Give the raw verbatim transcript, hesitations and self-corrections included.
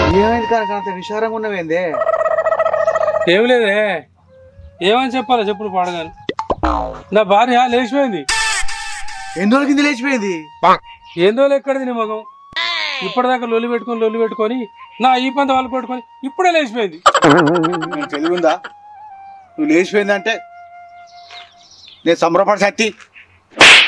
ఏమైంది కనుక అంత విచారంగా ఉన్నవేందే? ఏం లేదే, ఏమని చెప్పాలా చెప్పుడు పాడగాను. నా భార్య లేచిపోయింది. ఎన్ని రోజుల కింద లేచిపోయింది? ఏందో ఎక్కడిది నీ మగం? ఇప్పటిదాకా లొల్లి పెట్టుకొని లొల్లి పెట్టుకొని నా ఈ పంత వాళ్ళు పెట్టుకొని ఇప్పుడే లేచిపోయింది. తెలివి ఉందా? నువ్వు లేచిపోయిందంటే నేను సంబరపడి సత్తి